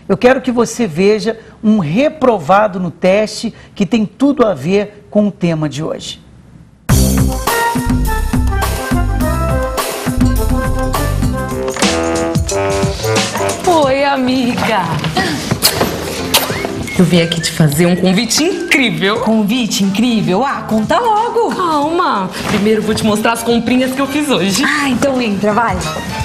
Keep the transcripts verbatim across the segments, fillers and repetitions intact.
Eu quero que você veja um reprovado no teste que tem tudo a ver com o tema de hoje. Oi, amiga. Eu vim aqui te fazer um convite incrível. Convite incrível? Ah, conta logo. Calma. Primeiro eu vou te mostrar as comprinhas que eu fiz hoje. Ah, então entra, vai.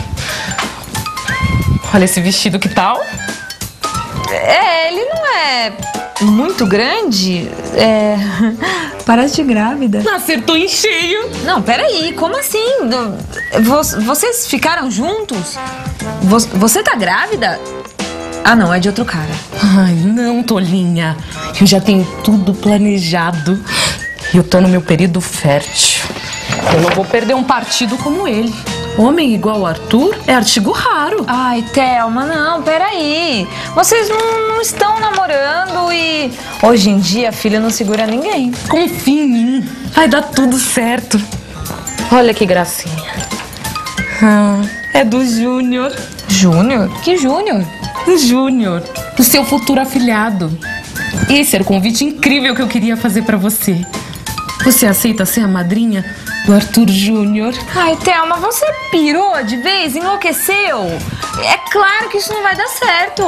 Olha esse vestido, que tal? É, ele não é muito grande. É... Parece grávida. Acertou em cheio. Não, peraí, como assim? Vo- Vocês ficaram juntos? Vo- Você tá grávida? Ah, não, é de outro cara. Ai, não, tolinha. Eu já tenho tudo planejado. E eu tô no meu período fértil. Eu não vou perder um partido como ele. Homem igual o Arthur é artigo raro. Ai, Thelma, não, peraí. Vocês não, não estão namorando e... Hoje em dia, a filha não segura ninguém. Confia em mim. Vai dar tudo certo. Olha que gracinha. Ah, é do Júnior. Júnior? Que Júnior? Do Júnior, do seu futuro afilhado. Esse era o convite incrível que eu queria fazer pra você. Você aceita ser a madrinha do Arthur Júnior? Ai, Thelma, você pirou de vez? Enlouqueceu? É claro que isso não vai dar certo.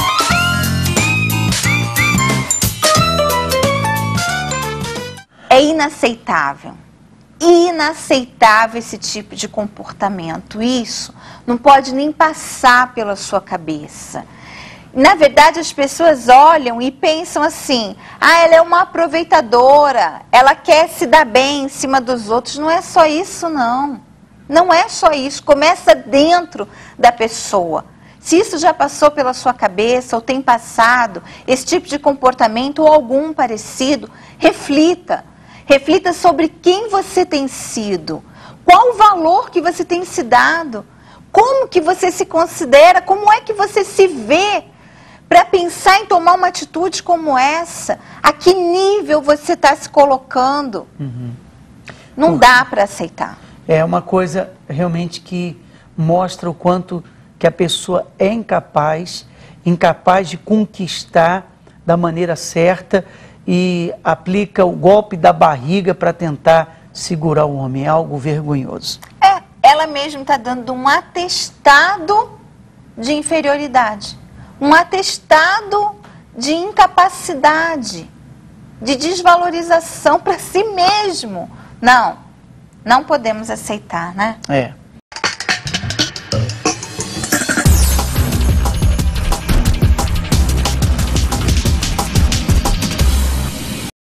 É inaceitável. Inaceitável esse tipo de comportamento. Isso não pode nem passar pela sua cabeça. Na verdade, as pessoas olham e pensam assim: ah, ela é uma aproveitadora, ela quer se dar bem em cima dos outros. Não é só isso, não. Não é só isso. Começa dentro da pessoa. Se isso já passou pela sua cabeça ou tem passado, esse tipo de comportamento ou algum parecido, reflita. Reflita sobre quem você tem sido, qual o valor que você tem se dado, como que você se considera, como é que você se vê para pensar em tomar uma atitude como essa. A que nível você está se colocando? Uhum. Não dá para aceitar. É uma coisa realmente que mostra o quanto que a pessoa é incapaz, incapaz de conquistar da maneira certa e aplica o golpe da barriga para tentar segurar o homem. É algo vergonhoso. É, ela mesma está dando um atestado de inferioridade, um atestado de incapacidade, de desvalorização para si mesmo. Não, não podemos aceitar, né? É.